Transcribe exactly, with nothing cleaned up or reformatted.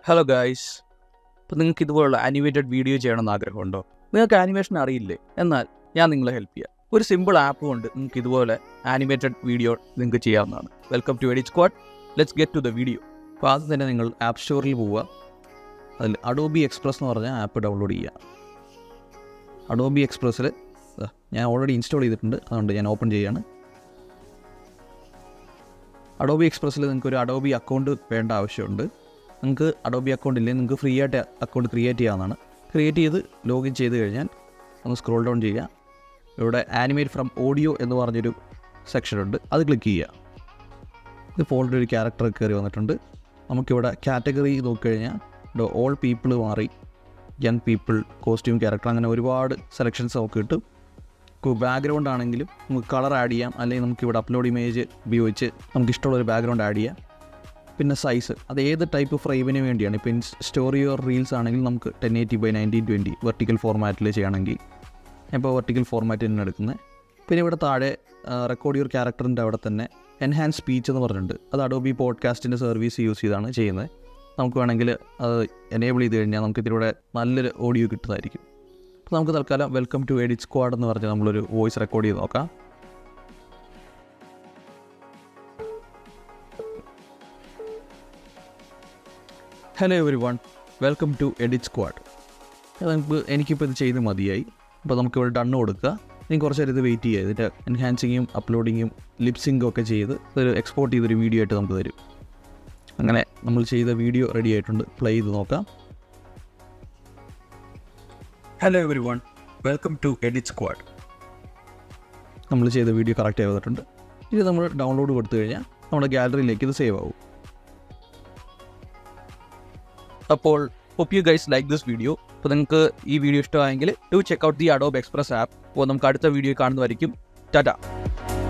Hello guys, ഇപ്പോൾ നിങ്ങൾക്ക് ഇതുപോലുള്ള ആനിമേറ്റഡ് വീഡിയോ ചെയ്യണമെന്ന് ആഗ്രഹമുണ്ടോ? നിങ്ങൾക്ക് ആനിമേഷൻ അറിയില്ലേ? എന്നാൽ ഞാൻ നിങ്ങളെ ഹെൽപ്പ് ചെയ്യാം. ഒരു സിമ്പിൾ ആപ്പ് കൊണ്ട് നിങ്ങൾക്ക് ഇതുപോലെ ആനിമേറ്റഡ് വീഡിയോ നിങ്ങൾക്ക് ചെയ്യാവുന്നതാണ്. Welcome to edit squad. Let's get to the video. അപ്പോൾ ആദ്യം തന്നെ നിങ്ങൾ ആപ്പ് സ്റ്റോറിൽ പോവുക. അതിൽ അഡോബി എക്സ്പ്രസ് എന്ന് പറഞ്ഞ ആപ്പ് ഡൗൺലോഡ് ചെയ്യുക. അഡോബി എക്സ്പ്രസ്സിൽ ഞാൻ ഓൾറെഡി ഇൻസ്റ്റാൾ ചെയ്തിട്ടുണ്ട്, അതുകൊണ്ട് ഞാൻ ഓപ്പൺ ചെയ്യുകയാണ്. അഡോബി എക്സ്പ്രസ്സിൽ നിങ്ങൾക്ക് ഒരു അഡോബി അക്കൗണ്ട് വേണ്ട ആവശ്യമുണ്ട്. നിങ്ങൾക്ക് അഡോബി അക്കൗണ്ട് ഇല്ലെങ്കിൽ നിങ്ങൾക്ക് ഫ്രീ ആയിട്ട് അക്കൗണ്ട് ക്രിയേറ്റ് ചെയ്യാവുന്നതാണ്. ക്രിയേറ്റ് ചെയ്ത് ലോഗിൻ ചെയ്ത് കഴിഞ്ഞാൽ ഒന്ന് സ്ക്രോൾ ഡൗൺ ചെയ്യുക. ഇവിടെ ആനിമേറ്റ് ഫ്രം ഓഡിയോ എന്ന് പറഞ്ഞൊരു സെക്ഷൻ ഉണ്ട്, അത് ക്ലിക്ക് ചെയ്യുക. ഇത് ഫോൾഡർ ഒരു ക്യാരക്ടർ കയറി വന്നിട്ടുണ്ട്. നമുക്കിവിടെ കാറ്റഗറി നോക്കിക്കഴിഞ്ഞാൽ ഇവിടെ ഓൾ പീപ്പിൾ മാറി, യങ് പീപ്പിൾ, കോസ്റ്റ്യൂം, ക്യാരക്ടർ, അങ്ങനെ ഒരുപാട് സെലക്ഷൻസ് നമുക്ക് കിട്ടും. ബാക്ക്ഗ്രൗണ്ട് ആണെങ്കിലും നമുക്ക് കളർ ആഡ് ചെയ്യാം, അല്ലെങ്കിൽ നമുക്കിവിടെ അപ്ലോഡ് ഇമേജ് ഉപയോഗിച്ച് നമുക്കിഷ്ടമുള്ളൊരു ബാക്ക്ഗ്രൗണ്ട് ആഡ് ചെയ്യാം. പിന്നെ സൈസ്, അത് ഏത് ടൈപ്പ് ഫ്രെയിമിന് വേണ്ടിയാണ്. ഇപ്പോൾ സ്റ്റോറി ഓർ റീൽസ് ആണെങ്കിൽ നമുക്ക് ten eighty by nineteen twenty vertical ഫോർമാറ്റിൽ ചെയ്യണമെങ്കിൽ ഇപ്പോൾ വെർട്ടിക്കൽ ഫോർമാറ്റ് തന്നെ എടുക്കുന്നത്. പിന്നെ ഇവിടെ താഴെ റെക്കോർഡ് യുവർ ക്യാരക്ടറിൻ്റെ അവിടെ തന്നെ എൻഹാൻസ് സ്പീച്ച് എന്ന് പറഞ്ഞിട്ടുണ്ട്. അത് അഡോബി പോഡ്കാസ്റ്റിൻ്റെ സർവീസ് യൂസ് ചെയ്താണ് ചെയ്യുന്നത്. നമുക്ക് വേണമെങ്കിൽ അത് എനേബിൾ ചെയ്ത് കഴിഞ്ഞാൽ നമുക്ക് ഇതിലൂടെ നല്ലൊരു ഓഡിയോ കിട്ടുന്നതായിരിക്കും. അപ്പോൾ നമുക്ക് തൽക്കാലം വെൽക്കം ടു എഡിറ്റ് സ്ക്വാഡ് എന്ന് പറഞ്ഞ് നമ്മളൊരു വോയിസ് റെക്കോർഡ് ചെയ്ത് നോക്കാം. Hello everyone, welcome to edit squad. നമുക്ക് എനിക്കിപ്പോൾ ഇത് ചെയ്ത് മതിയായി. അപ്പോൾ നമുക്കിവിടെ ഡണ്ണ് കൊടുക്കുക. ഇനി കുറച്ച് നേരം ഇത് വെയിറ്റ് ചെയ്യുക. ഇതിൻ്റെ എൻഹാൻസിങ്ങും അപ്ലോഡിങ്ങും ലിപ്സിങ്ങും ഒക്കെ ചെയ്ത് ഇതൊരു എക്സ്പോർട്ട് ചെയ്തൊരു വീഡിയോ ആയിട്ട് നമുക്ക് തരും. അങ്ങനെ നമ്മൾ ചെയ്ത വീഡിയോ റെഡി ആയിട്ടുണ്ട്. പ്ലേ ചെയ്ത് നോക്കാം. Hello everyone, welcome to edit squad. നമ്മൾ ചെയ്ത വീഡിയോ കറക്റ്റ് ആയി വന്നിട്ടുണ്ട്. ഇത് നമ്മൾ ഡൗൺലോഡ് കൊടുത്തു കഴിഞ്ഞാൽ നമ്മുടെ ഗാലറിയിലേക്ക് ഇത് സേവ് ആവും. അപ്പോൾ hope you guys like this video. അപ്പോൾ നിങ്ങൾക്ക് ഈ വീഡിയോ ഇഷ്ടമായെങ്കിൽ to check out the Adobe Express app. അപ്പോൾ നമുക്ക് അടുത്ത വീഡിയോ കാണുന്നതായിരിക്കും. ടാറ്റ.